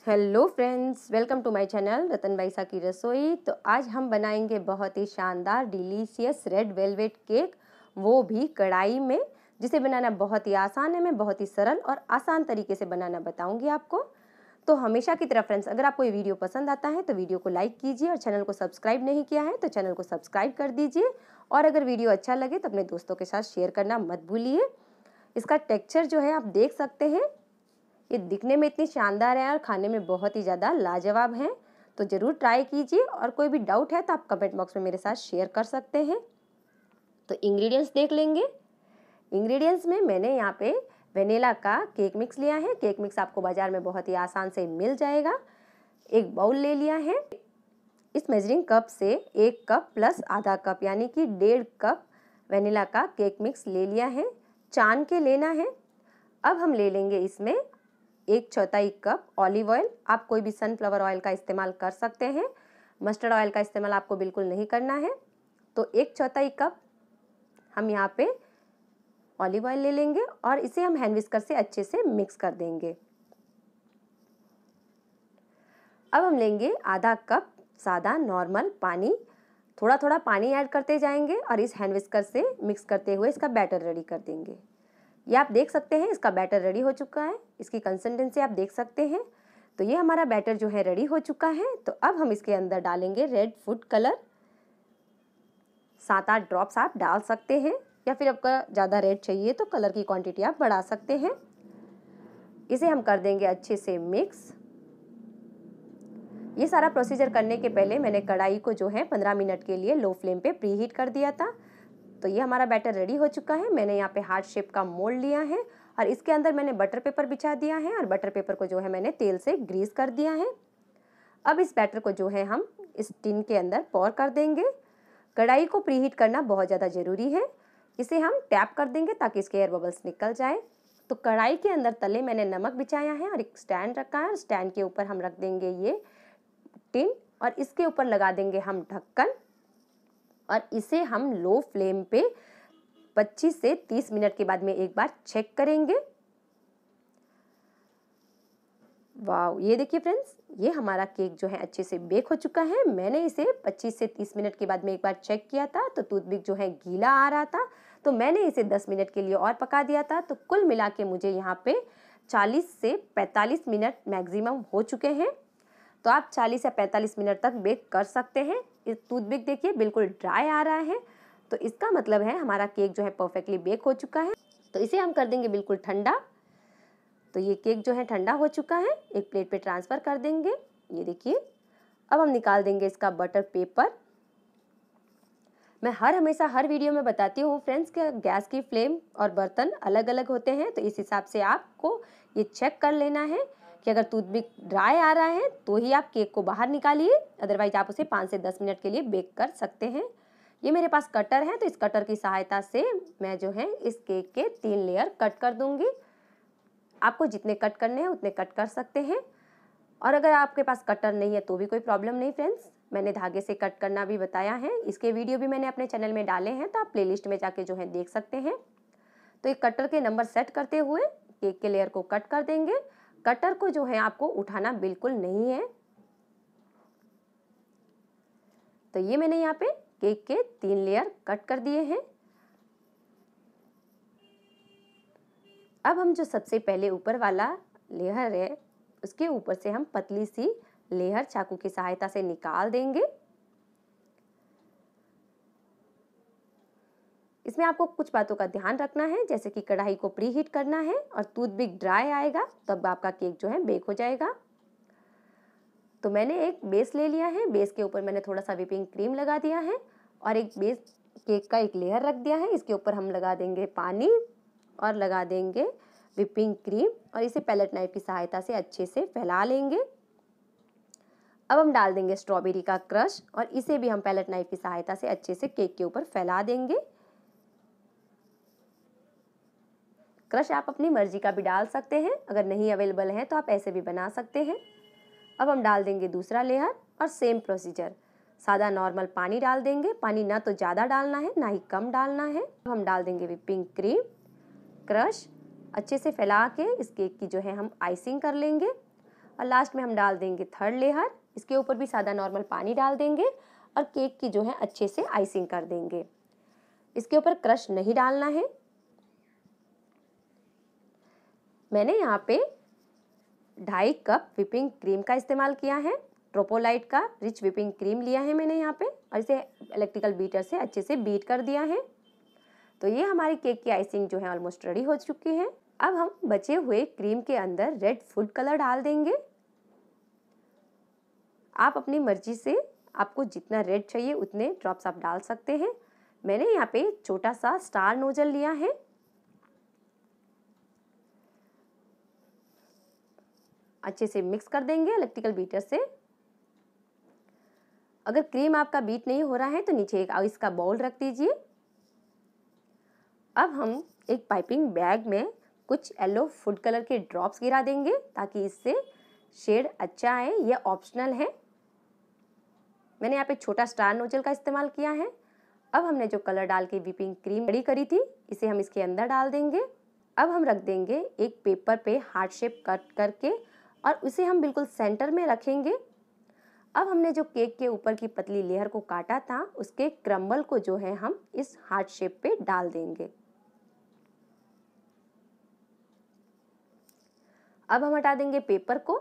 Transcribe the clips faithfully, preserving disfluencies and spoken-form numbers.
Hello friends, welcome to my channel Ratan Baisa की रसोई। तो आज हम बनाएंगे बहुत ही शानदार डिलीशियस रेड वेलवेट केक, वो भी कढ़ाई में, जिसे बनाना बहुत ही आसान है। मैं बहुत ही सरल और आसान तरीके से बनाना बताऊंगी आपको। तो हमेशा की तरह फ्रेंड्स, अगर आपको ये वीडियो पसंद आता है तो वीडियो को लाइक कीजिए और चैनल को सब्सक्राइब नहीं किया है तो चैनल को सब्सक्राइब कर दीजिए। और अगर वीडियो अच्छा लगे तो अपने दोस्तों के साथ शेयर करना मत भूलिए। इसका टेक्स्चर जो है आप देख सकते हैं, ये दिखने में इतनी शानदार है और खाने में बहुत ही ज़्यादा लाजवाब है। तो ज़रूर ट्राई कीजिए और कोई भी डाउट है तो आप कमेंट बॉक्स में मेरे साथ शेयर कर सकते हैं। तो इंग्रेडिएंट्स देख लेंगे। इंग्रेडिएंट्स में मैंने यहाँ पे वेनिला का केक मिक्स लिया है। केक मिक्स आपको बाज़ार में बहुत ही आसान से मिल जाएगा। एक बाउल ले लिया है। इस मेजरिंग कप से एक कप प्लस आधा कप यानी कि डेढ़ कप वेनिला का केक मिक्स ले लिया है। छान के लेना है। अब हम ले लेंगे इसमें एक चौथाई कप ऑलिव ऑयल। आप कोई भी सनफ्लावर ऑयल का इस्तेमाल कर सकते हैं, मस्टर्ड ऑयल का इस्तेमाल आपको बिल्कुल नहीं करना है। तो एक चौथाई कप हम यहाँ पे ऑलिव ऑयल ले लेंगे और इसे हम हैंड विस्कर से अच्छे से मिक्स कर देंगे। अब हम लेंगे आधा कप सादा नॉर्मल पानी। थोड़ा थोड़ा पानी ऐड करते जाएंगे और इस हैंड विस्कर से मिक्स करते हुए इसका बैटर रेडी कर देंगे। ये आप देख सकते हैं, इसका बैटर रेडी हो चुका है। इसकी कंसिस्टेंसी आप देख सकते हैं। तो ये हमारा बैटर जो है रेडी हो चुका है। तो अब हम इसके अंदर डालेंगे रेड फूड कलर। सात आठ ड्रॉप्स आप डाल सकते हैं, या फिर आपका ज़्यादा रेड चाहिए तो कलर की क्वांटिटी आप बढ़ा सकते हैं। इसे हम कर देंगे अच्छे से मिक्स। ये सारा प्रोसीजर करने के पहले मैंने कढ़ाई को जो है पंद्रह मिनट के लिए लो फ्लेम पे प्री हीट कर दिया था। तो ये हमारा बैटर रेडी हो चुका है। मैंने यहाँ पे हार्ट शेप का मोल्ड लिया है और इसके अंदर मैंने बटर पेपर बिछा दिया है और बटर पेपर को जो है मैंने तेल से ग्रीस कर दिया है। अब इस बैटर को जो है हम इस टिन के अंदर पोर कर देंगे। कढ़ाई को प्रीहीट करना बहुत ज़्यादा ज़रूरी है। इसे हम टैप कर देंगे ताकि इसके एयर बबल्स निकल जाए। तो कढ़ाई के अंदर तले मैंने नमक बिछाया है और एक स्टैंड रखा है और स्टैंड के ऊपर हम रख देंगे ये टिन और इसके ऊपर लगा देंगे हम ढक्कन और इसे हम लो फ्लेम पे पच्चीस से तीस मिनट के बाद में एक बार चेक करेंगे। वाव, ये देखिए फ्रेंड्स, ये हमारा केक जो है अच्छे से बेक हो चुका है। मैंने इसे पच्चीस से तीस मिनट के बाद में एक बार चेक किया था तो टूथपिक जो है गीला आ रहा था, तो मैंने इसे दस मिनट के लिए और पका दिया था। तो कुल मिला के मुझे यहाँ पे चालीस से पैंतालीस मिनट मैक्सिमम हो चुके हैं। तो आप चालीस या पैंतालीस मिनट तक बेक कर सकते हैं। इस टूथपिक देखिए बिल्कुल ड्राई आ रहा है, तो इसका मतलब है हमारा केक जो है परफेक्टली बेक हो चुका है। तो इसे हम कर देंगे बिल्कुल ठंडा। तो ये केक जो है ठंडा हो चुका है, एक प्लेट पे ट्रांसफ़र कर देंगे। ये देखिए, अब हम निकाल देंगे इसका बटर पेपर। मैं हर हमेशा हर वीडियो में बताती हूँ फ्रेंड्स कि गैस की फ्लेम और बर्तन अलग अलग होते हैं, तो इस हिसाब से आपको ये चेक कर लेना है कि अगर टूथपिक ड्राई आ रहा है तो ही आप केक को बाहर निकालिए, अदरवाइज आप उसे पाँच से दस मिनट के लिए बेक कर सकते हैं। ये मेरे पास कटर है, तो इस कटर की सहायता से मैं जो है इस केक के तीन लेयर कट कर दूंगी। आपको जितने कट करने हैं उतने कट कर सकते हैं। और अगर आपके पास कटर नहीं है तो भी कोई प्रॉब्लम नहीं फ्रेंड्स, मैंने धागे से कट करना भी बताया है। इसके वीडियो भी मैंने अपने चैनल में डाले हैं, तो आप प्लेलिस्ट में जाके जो है देख सकते हैं। तो एक कटर के नंबर सेट करते हुए केक के लेयर को कट कर देंगे। कटर को जो है आपको उठाना बिल्कुल नहीं है। तो ये मैंने यहाँ पे केक के तीन लेयर कट कर दिए हैं। अब हम जो सबसे पहले ऊपर वाला लेयर है उसके ऊपर से हम पतली सी लेयर चाकू की सहायता से निकाल देंगे। इसमें आपको कुछ बातों का ध्यान रखना है, जैसे कि कढ़ाई को प्री हीट करना है और टूथपिक ड्राई आएगा तब आपका केक जो है बेक हो जाएगा। तो मैंने एक बेस ले लिया है, बेस के ऊपर मैंने थोड़ा सा व्हिपिंग क्रीम लगा दिया है और एक बेस केक का एक लेयर रख दिया है। इसके ऊपर हम लगा देंगे पानी और लगा देंगे व्हिपिंग क्रीम और इसे पैलेट नाइफ की सहायता से अच्छे से फैला लेंगे। अब हम डाल देंगे स्ट्रॉबेरी का क्रश और इसे भी हम पैलेट नाइफ की सहायता से अच्छे से केक के ऊपर फैला देंगे। क्रश आप अपनी मर्जी का भी डाल सकते हैं, अगर नहीं अवेलेबल है तो आप ऐसे भी बना सकते हैं। अब हम डाल देंगे दूसरा लेयर और सेम प्रोसीजर, सादा नॉर्मल पानी डाल देंगे। पानी ना तो ज़्यादा डालना है ना ही कम डालना है। अब हम डाल देंगे व्हिपिंग क्रीम, क्रश अच्छे से फैला के इस केक की जो है हम आइसिंग कर लेंगे और लास्ट में हम डाल देंगे थर्ड लेयर। इसके ऊपर भी सादा नॉर्मल पानी डाल देंगे और केक की जो है अच्छे से आइसिंग कर देंगे। इसके ऊपर क्रश नहीं डालना है। मैंने यहाँ पे ढाई कप व्हिपिंग क्रीम का इस्तेमाल किया है। ट्रोपोलाइट का रिच व्हिपिंग क्रीम लिया है मैंने यहाँ पे और इसे इलेक्ट्रिकल बीटर से अच्छे से बीट कर दिया है। तो ये हमारी केक की आइसिंग जो है ऑलमोस्ट रेडी हो चुकी है। अब हम बचे हुए क्रीम के अंदर रेड फूड कलर डाल देंगे। आप अपनी मर्जी से आपको जितना रेड चाहिए उतने ड्रॉप्स आप डाल सकते हैं। मैंने यहाँ पे छोटा सा स्टार नोजल लिया है। अच्छे से मिक्स कर देंगे इलेक्ट्रिकल बीटर से। अगर क्रीम आपका बीट नहीं हो रहा है तो नीचे एक इसका बाउल रख दीजिए। अब हम एक पाइपिंग बैग में कुछ येलो फूड कलर के ड्रॉप्स गिरा देंगे ताकि इससे शेड अच्छा आए। यह ऑप्शनल है। मैंने यहाँ पे छोटा स्टार नोजल का इस्तेमाल किया है। अब हमने जो कलर डाल के व्हिपिंग क्रीम रेडी करी थी इसे हम इसके अंदर डाल देंगे। अब हम रख देंगे एक पेपर पे हार्ट शेप कट करके और उसे हम बिल्कुल सेंटर में रखेंगे। अब हमने जो केक के ऊपर की पतली लेयर को काटा था उसके क्रम्बल को जो है हम इस हार्ट शेप पे डाल देंगे। अब हम हटा देंगे पेपर को।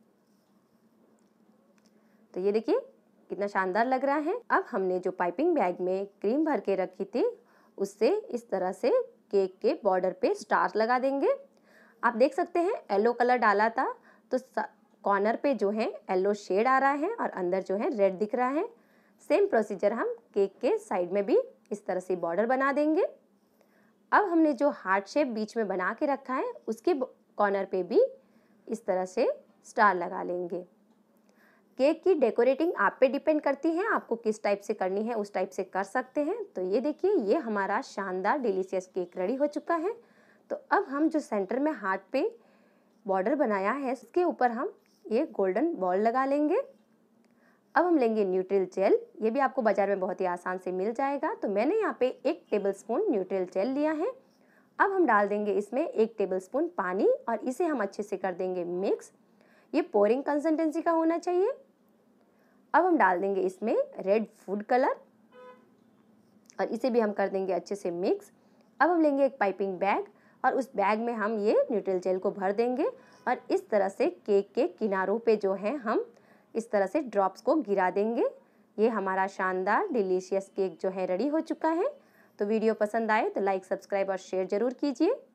तो ये देखिए कितना शानदार लग रहा है। अब हमने जो पाइपिंग बैग में क्रीम भर के रखी थी उससे इस तरह से केक के बॉर्डर पे स्टार्स लगा देंगे। आप देख सकते हैं येलो कलर डाला था तो कॉर्नर पे जो है येलो शेड आ रहा है और अंदर जो है रेड दिख रहा है। सेम प्रोसीजर हम केक के साइड में भी इस तरह से बॉर्डर बना देंगे। अब हमने जो हार्ट शेप बीच में बना के रखा है उसके कॉर्नर पे भी इस तरह से स्टार लगा लेंगे। केक की डेकोरेटिंग आप पे डिपेंड करती है, आपको किस टाइप से करनी है उस टाइप से कर सकते हैं। तो ये देखिए ये हमारा शानदार डिलीशियस केक रेडी हो चुका है। तो अब हम जो सेंटर में हार्ट पे बॉर्डर बनाया है उसके ऊपर हम ये गोल्डन बॉल लगा लेंगे। अब हम लेंगे न्यूट्रिल जेल। ये भी आपको बाजार में बहुत ही आसान से मिल जाएगा। तो मैंने यहाँ पे एक टेबलस्पून न्यूट्रिल जेल लिया है। अब हम डाल देंगे इसमें एक टेबलस्पून पानी और इसे हम अच्छे से कर देंगे मिक्स। ये पोरिंग कंसिस्टेंसी का होना चाहिए। अब हम डाल देंगे इसमें रेड फूड कलर और इसे भी हम कर देंगे अच्छे से मिक्स। अब हम लेंगे एक पाइपिंग बैग और उस बैग में हम ये न्यूट्रिल जेल को भर देंगे और इस तरह से केक के किनारों पे जो है हम इस तरह से ड्रॉप्स को गिरा देंगे। ये हमारा शानदार डिलीशियस केक जो है रेडी हो चुका है। तो वीडियो पसंद आए तो लाइक, सब्सक्राइब और शेयर जरूर कीजिए।